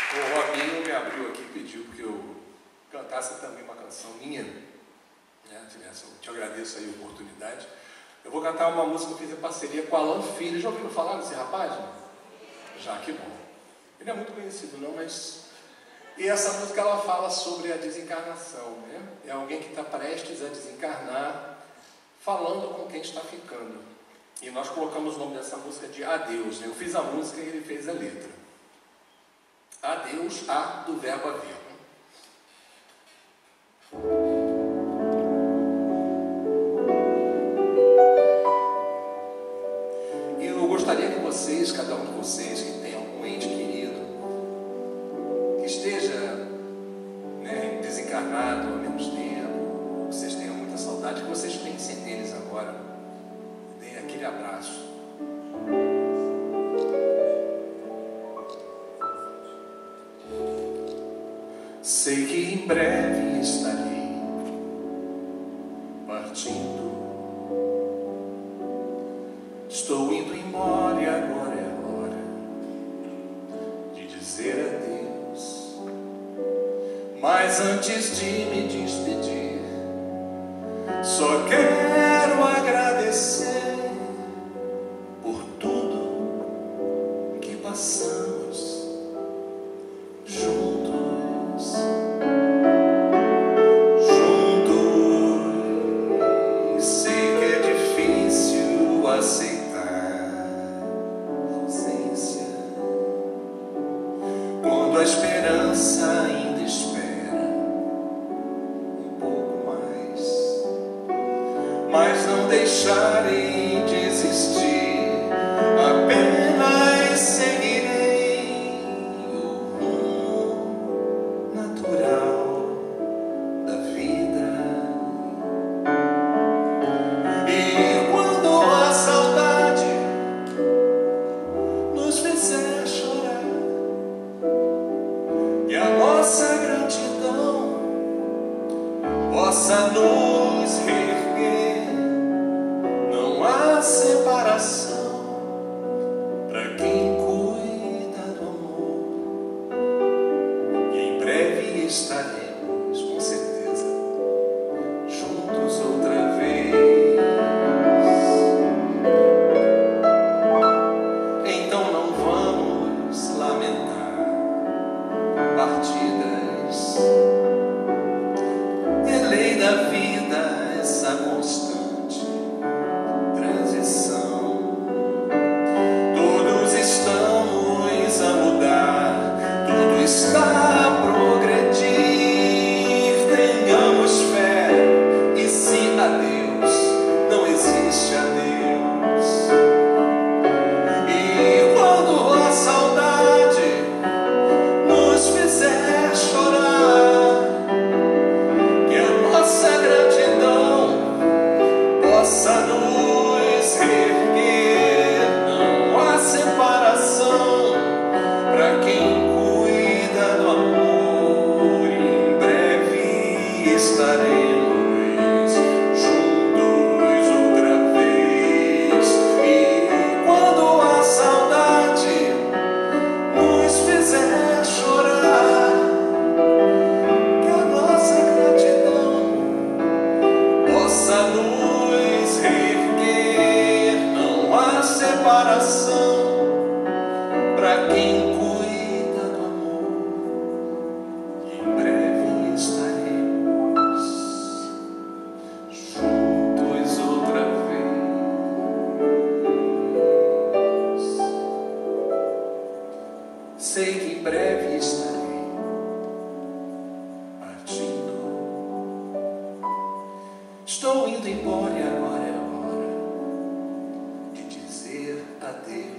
O Robinho me abriu aqui e pediu que eu cantasse também uma canção minha, né? Eu te agradeço aí a oportunidade. Eu vou cantar uma música que eu fiz em parceria com Alan Filho. Já ouviram falar desse rapaz? Já, que bom. Ele é muito conhecido não, mas... E essa música ela fala sobre a desencarnação, né? É alguém que está prestes a desencarnar, falando com quem está ficando. E nós colocamos o nome dessa música de Adeus, né? Eu fiz a música e ele fez a letra. Adeus, A do verbo haver. E eu gostaria que vocês, cada um de vocês que tem algum ente querido, que esteja, né, desencarnado há menos tempo, que vocês tenham muita saudade, que vocês pensem neles agora, deem aquele abraço. Sei que em breve estarei partindo. Estou indo embora e agora é hora de dizer adeus. Mas antes de me despedir, só quero agradecer por tudo que passamos juntos. Sei que é difícil aceitar a ausência quando a esperança ainda espera um pouco mais, mas não deixarei de existir, apenas seguirei o rumo natural da vida. E quando a saudade nos fizer chorar e a nossa gratidão possa nos reerguer, não há separação para quem cuida do amor. E em breve estaremos, com certeza, juntos outra vez. Então não vamos lamentar partidas. É lei da vida essa constante transição. Todos estamos a mudar, tudo está a progredir. Tenhamos fé, e se adeus, não existe adeus. E quando a saudade nos fizer chorar, que a nossa gratidão possa nos reerguer, não há separação para quem cuida do amor. Em breve estaremos juntos outra vez. E quando a saudade nos fizer chorar, que a nossa gratidão possa nos reerguer, não há separação para quem cuida do amor. E em breve estaremos juntos outra vez. Sei que em breve estarei partindo. Estou indo embora e agora é hora de dizer adeus.